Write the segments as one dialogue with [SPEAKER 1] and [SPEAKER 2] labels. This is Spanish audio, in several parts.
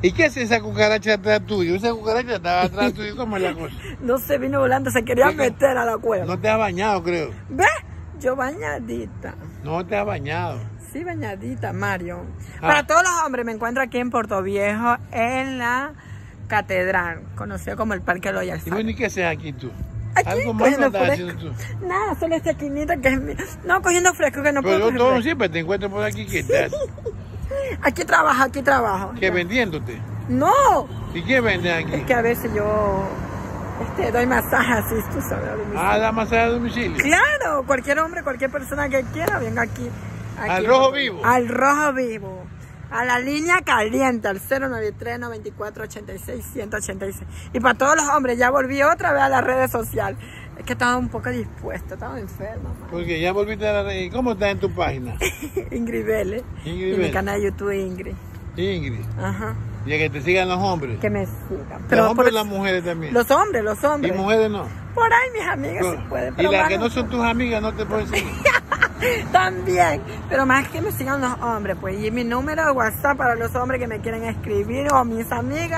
[SPEAKER 1] ¿Y qué hace esa cucaracha atrás tuyo? Esa cucaracha estaba atrás tuyo, ¿cómo es la cosa?
[SPEAKER 2] No se vino volando, se quería meter a la cueva.
[SPEAKER 1] No te has bañado, creo.
[SPEAKER 2] ¿Ves? Yo bañadita.
[SPEAKER 1] No te has bañado.
[SPEAKER 2] Sí, bañadita, Mario. Para todos los hombres, me encuentro aquí en Puerto Viejo, en la catedral, conocido como el Parque Loyal.
[SPEAKER 1] ¿Y bueno, y qué haces aquí tú?
[SPEAKER 2] Aquí,
[SPEAKER 1] ¿Algo más no
[SPEAKER 2] cogiendo
[SPEAKER 1] estás
[SPEAKER 2] fresco.
[SPEAKER 1] haciendo tú?
[SPEAKER 2] Nada, solo esta esquinita que es mi... No, cogiendo fresco que no puedo
[SPEAKER 1] Pero
[SPEAKER 2] coger
[SPEAKER 1] yo todo
[SPEAKER 2] fresco.
[SPEAKER 1] siempre te encuentro por aquí, ¿qué te haces?
[SPEAKER 2] Aquí trabajo.
[SPEAKER 1] ¿Qué, vendiéndote?
[SPEAKER 2] No,
[SPEAKER 1] ¿Y qué vendes aquí?
[SPEAKER 2] es que a veces yo doy masajes así, tú sabes, a domicilio.
[SPEAKER 1] Ah, da masaje a domicilio.
[SPEAKER 2] Claro, cualquier hombre, cualquier persona que quiera, venga aquí.
[SPEAKER 1] ¿Al Rojo Vivo?
[SPEAKER 2] Al Rojo Vivo. A la línea caliente, al 093-94-86-186. Y para todos los hombres, ya volví otra vez a las redes sociales. Es que estaba un poco dispuesta, estaba enferma.
[SPEAKER 1] Porque ya volviste a la red. ¿Cómo estás en tu página?
[SPEAKER 2] Ingrid Vélez.
[SPEAKER 1] Ingrid
[SPEAKER 2] Y mi
[SPEAKER 1] Vélez.
[SPEAKER 2] canal de YouTube Ingrid.
[SPEAKER 1] Ingrid.
[SPEAKER 2] Ajá.
[SPEAKER 1] Y a que te sigan los hombres.
[SPEAKER 2] Que me sigan.
[SPEAKER 1] Los hombres y las mujeres también.
[SPEAKER 2] Los hombres.
[SPEAKER 1] Y mujeres no.
[SPEAKER 2] Por ahí mis amigas se pueden.
[SPEAKER 1] Y
[SPEAKER 2] pero
[SPEAKER 1] las
[SPEAKER 2] más
[SPEAKER 1] que no son tus amigas no te pueden seguir.
[SPEAKER 2] También, pero más que me sigan los hombres, pues. Y mi número de WhatsApp para los hombres que me quieren escribir o mis amigas.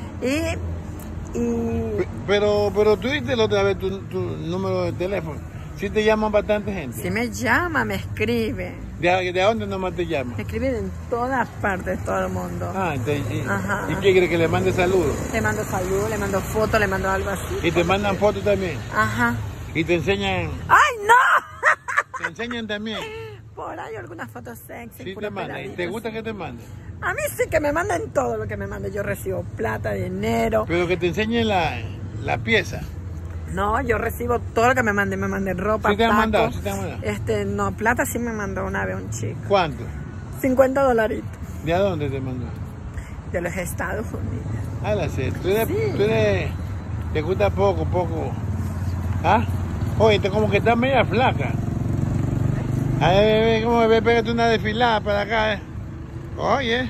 [SPEAKER 1] Pero tú diste la otra vez tu número de teléfono. Sí te llaman bastante gente.
[SPEAKER 2] Si me llama, me escribe.
[SPEAKER 1] ¿De dónde nomás te llaman?
[SPEAKER 2] Me escriben en todas partes, todo el mundo.
[SPEAKER 1] Ah,
[SPEAKER 2] Ajá.
[SPEAKER 1] ¿y qué quiere que le mande saludos?
[SPEAKER 2] Le mando saludos, le mando fotos, le mando algo así.
[SPEAKER 1] Y te mandan fotos también.
[SPEAKER 2] Ajá.
[SPEAKER 1] Y te enseñan.
[SPEAKER 2] ¡Ay, no!
[SPEAKER 1] Te enseñan también.
[SPEAKER 2] Por ahí algunas fotos sexy.
[SPEAKER 1] Sí
[SPEAKER 2] puras
[SPEAKER 1] te mandan. ¿Y te
[SPEAKER 2] peladitas.
[SPEAKER 1] gusta que te manden?
[SPEAKER 2] A mí sí que me manden todo lo que me manden. Yo recibo plata, dinero.
[SPEAKER 1] Pero que te enseñen la pieza.
[SPEAKER 2] No, yo recibo todo lo que me manden. Me manden ropa,
[SPEAKER 1] ¿Sí te han
[SPEAKER 2] tacos.
[SPEAKER 1] mandado? ¿Sí te han mandado?
[SPEAKER 2] No, plata sí me mandó una vez un chico.
[SPEAKER 1] ¿Cuánto?
[SPEAKER 2] $50.
[SPEAKER 1] ¿De a dónde te mandó?
[SPEAKER 2] De los Estados Unidos.
[SPEAKER 1] Ah, la sé. Tú eres,
[SPEAKER 2] Sí.
[SPEAKER 1] te gusta poco. ¿Ah? Oye, como que estás media flaca. Ay, bebé, ¿cómo ves? Pégate una desfilada para acá. Oye.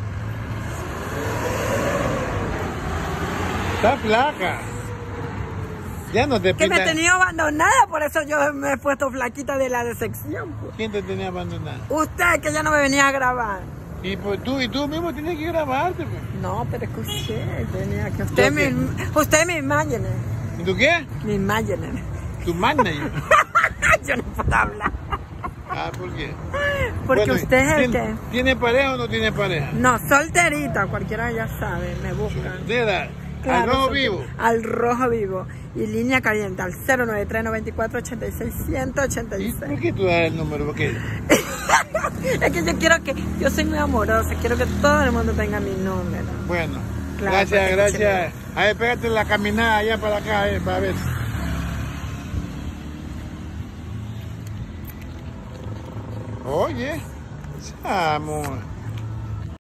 [SPEAKER 1] Estás flaca. Ya no te
[SPEAKER 2] Que me
[SPEAKER 1] pintas.
[SPEAKER 2] tenía abandonada, por eso yo me he puesto flaquita de la decepción. Pues.
[SPEAKER 1] ¿Quién te tenía abandonada?
[SPEAKER 2] Usted, que ya no me venía a grabar.
[SPEAKER 1] Y pues tú mismo tienes que grabarte. Pues.
[SPEAKER 2] No, pero es que usted tenía que...
[SPEAKER 1] ¿Yo qué?
[SPEAKER 2] Usted me imagine.
[SPEAKER 1] ¿Y tú qué?
[SPEAKER 2] Me imagine.
[SPEAKER 1] Tu manager.
[SPEAKER 2] Yo no puedo hablar.
[SPEAKER 1] Ah, ¿por qué?
[SPEAKER 2] Porque
[SPEAKER 1] Bueno,
[SPEAKER 2] usted es el que...
[SPEAKER 1] ¿Tiene pareja o no tiene pareja?
[SPEAKER 2] No, solterita, cualquiera ya sabe, me buscan.
[SPEAKER 1] Soltera.
[SPEAKER 2] Claro,
[SPEAKER 1] Al Rojo
[SPEAKER 2] soltera.
[SPEAKER 1] Vivo.
[SPEAKER 2] Al Rojo Vivo. Y línea caliente al 093-94-86-186.
[SPEAKER 1] ¿Y por qué tú das el número? ¿Por qué?
[SPEAKER 2] Es que yo quiero que... Yo soy muy amorosa, quiero que todo el mundo tenga mi número.
[SPEAKER 1] Bueno,
[SPEAKER 2] Claro,
[SPEAKER 1] gracias.
[SPEAKER 2] chévere.
[SPEAKER 1] A ver, pégate la caminada allá para acá, para ver. Oye, amor.